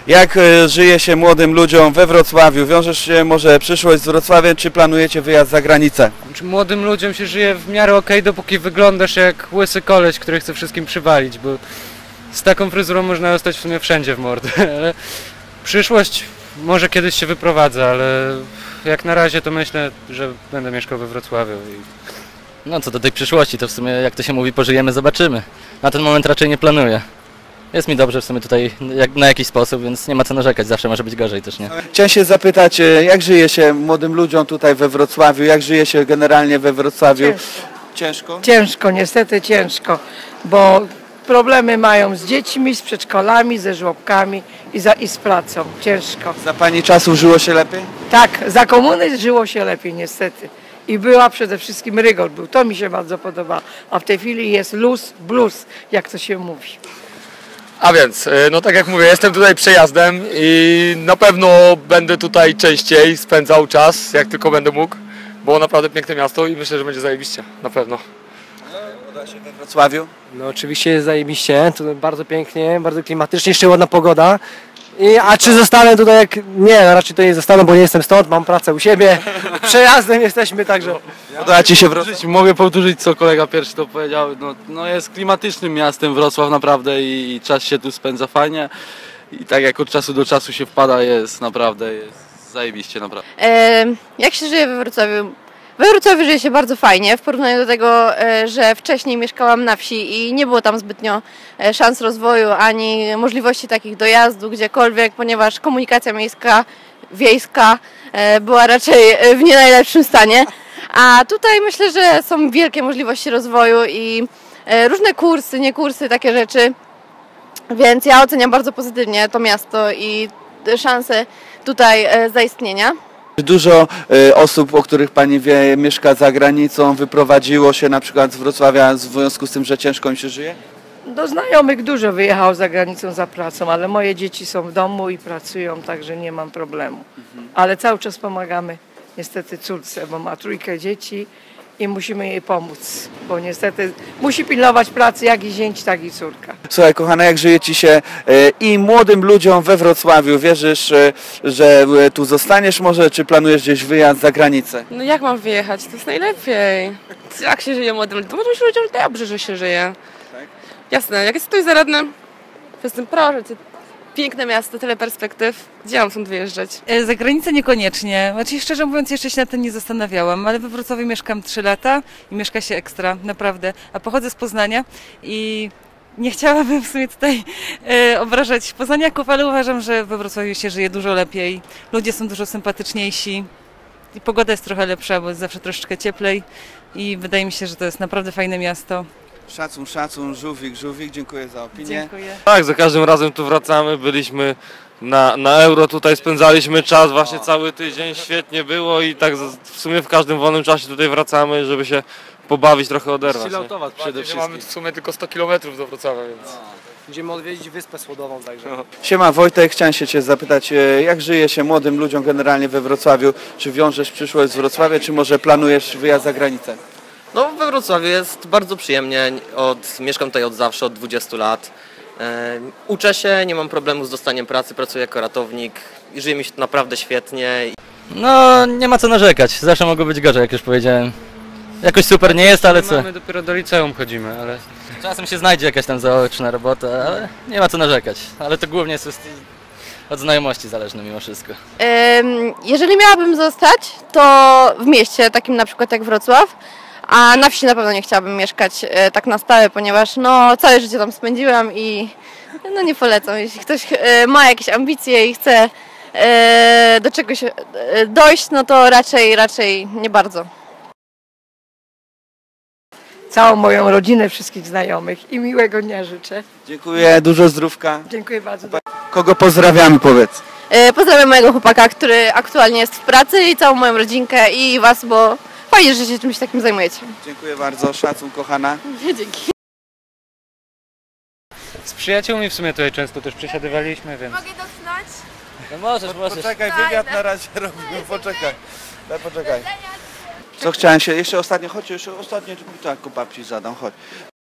Jak żyje się młodym ludziom we Wrocławiu? Wiążesz się może przyszłość z Wrocławiem, czy planujecie wyjazd za granicę? Młodym ludziom się żyje w miarę okej, dopóki wyglądasz jak łysy koleś, który chce wszystkim przywalić, bo z taką fryzurą można dostać w sumie wszędzie w mordę, ale przyszłość może kiedyś się wyprowadza, ale jak na razie to myślę, że będę mieszkał we Wrocławiu. No co do tej przyszłości, to w sumie jak to się mówi, pożyjemy, zobaczymy. Na ten moment raczej nie planuję. Jest mi dobrze w sumie tutaj na jakiś sposób, więc nie ma co narzekać, zawsze może być gorzej też, nie? Chciałem się zapytać, jak żyje się młodym ludziom tutaj we Wrocławiu? Jak żyje się generalnie we Wrocławiu? Ciężko? Ciężko, niestety ciężko, bo problemy mają z dziećmi, z przedszkolami, ze żłobkami i z pracą. Ciężko. Za pani czasów żyło się lepiej? Tak, za komuny żyło się lepiej niestety. I była przede wszystkim rygor był. To mi się bardzo podoba. A w tej chwili jest luz, blues, jak to się mówi. A więc, no tak jak mówię, jestem tutaj przejazdem i na pewno będę tutaj częściej spędzał czas, jak tylko będę mógł. Było naprawdę piękne miasto i myślę, że będzie zajebiście, na pewno. Uda się we Wrocławiu? No oczywiście jest zajebiście, tu bardzo pięknie, bardzo klimatycznie, jeszcze ładna pogoda. A czy zostanę tutaj jak... Nie, raczej tutaj nie zostanę, bo nie jestem stąd, mam pracę u siebie. Przejazdem jesteśmy, także... Podoba ci się Wrocław? Mogę powtórzyć, co kolega pierwszy to powiedział. No jest klimatycznym miastem Wrocław naprawdę i czas się tu spędza fajnie. I tak jak od czasu do czasu się wpada, jest naprawdę, jest zajebiście naprawdę. Jak się żyje we Wrocławiu? We Wrocławiu żyje się bardzo fajnie w porównaniu do tego, że wcześniej mieszkałam na wsi i nie było tam zbytnio szans rozwoju ani możliwości takich dojazdu gdziekolwiek, ponieważ komunikacja wiejska była raczej w nie najlepszym stanie. A tutaj myślę, że są wielkie możliwości rozwoju i różne kursy, nie kursy, takie rzeczy. Więc ja oceniam bardzo pozytywnie to miasto i szanse tutaj zaistnienia. Dużo osób, o których pani wie, mieszka za granicą, wyprowadziło się na przykład z Wrocławia w związku z tym, że ciężko im się żyje? Do znajomych dużo wyjechało za granicą za pracą, ale moje dzieci są w domu i pracują, także nie mam problemu. Ale cały czas pomagamy niestety córce, bo ma 3 dzieci i musimy jej pomóc, bo niestety musi pilnować pracy jak i zięć, tak i córka. Słuchaj kochana, jak żyje ci się i młodym ludziom we Wrocławiu? Wierzysz, że tu zostaniesz może, czy planujesz gdzieś wyjazd za granicę? No jak mam wyjechać? To jest najlepiej. Jak się żyje młodym ludziom? Młodym ludziom dobrze, że się żyje. Tak? Jasne, jak jest ktoś zaradny, to jestem proszę cię. Piękne miasto, tyle perspektyw. Gdzie mam stąd wyjeżdżać? Za granicę niekoniecznie. Znaczy, szczerze mówiąc, jeszcze się na tym nie zastanawiałam, ale we Wrocławiu mieszkam 3 lata i mieszka się ekstra, naprawdę. A pochodzę z Poznania i nie chciałabym w sumie tutaj obrażać poznaniaków, ale uważam, że we Wrocławiu się żyje dużo lepiej. Ludzie są dużo sympatyczniejsi i pogoda jest trochę lepsza, bo jest zawsze troszeczkę cieplej i wydaje mi się, że to jest naprawdę fajne miasto. Szacun, szacun, żółwik, dziękuję za opinię. Dziękuję. Tak, za każdym razem tu wracamy, byliśmy na Euro, tutaj spędzaliśmy czas, właśnie cały tydzień, świetnie było i tak w sumie w każdym wolnym czasie tutaj wracamy, żeby się pobawić, trochę oderwać. Chilloutować przede wszystkim. Mamy w sumie tylko 100 km do Wrocławia, więc... Będziemy odwiedzić Wyspę Słodową także. Siema Wojtek, chciałem się cię zapytać, jak żyje się młodym ludziom generalnie we Wrocławiu? Czy wiążesz przyszłość z Wrocławia, czy może planujesz wyjazd za granicę? No we Wrocławiu jest bardzo przyjemnie, mieszkam tutaj od zawsze, od 20 lat. Uczę się, nie mam problemu z dostaniem pracy, pracuję jako ratownik i żyje mi się naprawdę świetnie. No nie ma co narzekać, zawsze mogło być gorzej, jak już powiedziałem. Jakoś super nie jest, ale co? My dopiero do liceum chodzimy, ale... Czasem się znajdzie jakaś tam zaoczna robota, ale nie ma co narzekać. Ale to głównie jest od znajomości zależne mimo wszystko. Jeżeli miałabym zostać, to w mieście, takim na przykład jak Wrocław, a na wsi na pewno nie chciałabym mieszkać tak na stałe, ponieważ no, całe życie tam spędziłam i no, nie polecam. Jeśli ktoś ma jakieś ambicje i chce do czegoś dojść, no to raczej nie bardzo. Całą moją rodzinę, wszystkich znajomych i miłego dnia życzę. Dziękuję, dużo zdrówka. Dziękuję bardzo. Kogo pozdrawiamy, powiedz? Pozdrawiam mojego chłopaka, który aktualnie jest w pracy i całą moją rodzinkę i was, bo fajnie, że się czymś takim zajmujecie. Dziękuję bardzo, szacun kochana. Dzięki. Z przyjaciółmi w sumie tutaj często też przesiadywaliśmy, więc... Mogę dotknąć? No możesz. Poczekaj, wywiad na razie robimy, poczekaj. Poczekaj. Co chciałem się, jeszcze ostatnio, chodź, jeszcze ostatnio tak babci zadam, chodź.